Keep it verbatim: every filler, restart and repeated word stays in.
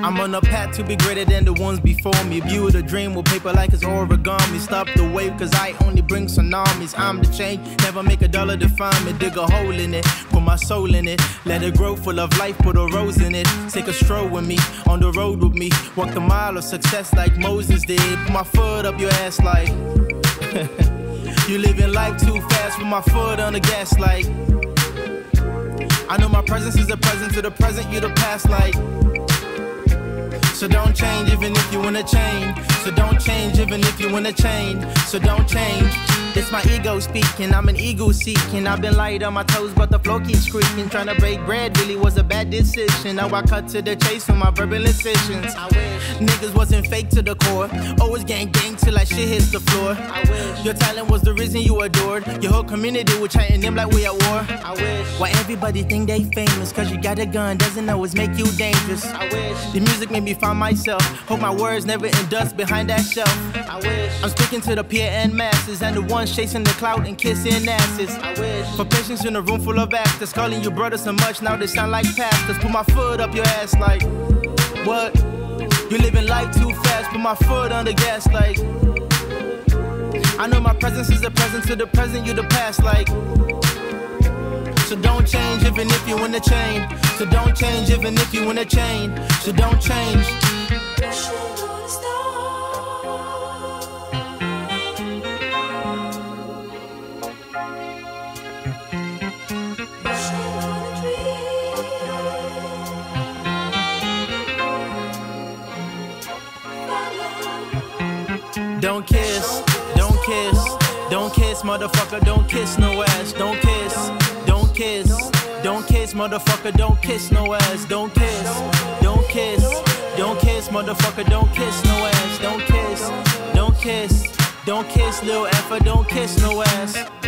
I'm on a path to be greater than the ones before me. Build a dream with paper like it's origami. Stop the wave cause I only bring tsunamis. I'm the change, never make a dollar define me. Dig a hole in it, put my soul in it. Let it grow full of life, put a rose in it. Take a stroll with me, on the road with me. Walk the mile of success like Moses did. Put my foot up your ass like you living life too fast with my foot on the gas like I know my presence is a present to the present, you the past like so don't change even if you wanna change. So don't change even if you wanna change. So don't change. It's my ego speaking, I'm an ego seeking. I've been light on my toes, but the flow keeps creaking. Trying to break bread really was a bad decision. Now I cut to the chase with my verbal incisions. I wish niggas wasn't fake to the core. Always gang gang till like shit hits the floor. I wish your talent was the reason you adored. Your whole community was chanting them like we at war. I wish why everybody think they famous cause you got a gun doesn't always make you dangerous. I wish the music made me find myself. Hope my words never end dust behind that shelf. I wish I'm speaking to the peer and masses and the ones chasing the clout and kissing asses. I wish for patience in a room full of actors calling you brother so much now they sound like pastors. Put my foot up your ass like what? You living life too fast. Put my foot on the gas like I know my presence is a present to the present, you the past like so don't change even if you wanna change. So don't change even if you wanna change. So don't change. Don't kiss, don't kiss, don't kiss, motherfucker, don't kiss no ass. Don't kiss, don't kiss, don't kiss, motherfucker, don't kiss no ass. Don't kiss, don't kiss, don't kiss, motherfucker, don't kiss no ass. Don't kiss, don't kiss, don't kiss, little effer, don't kiss no ass.